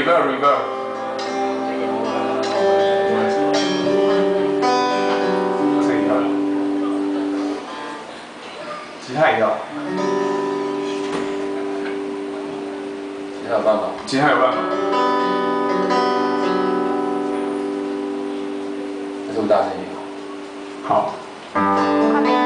reverb。这一要，吉他也要， 吉他有办法， 吉他有办法。 还是我大声一点。 好。 快没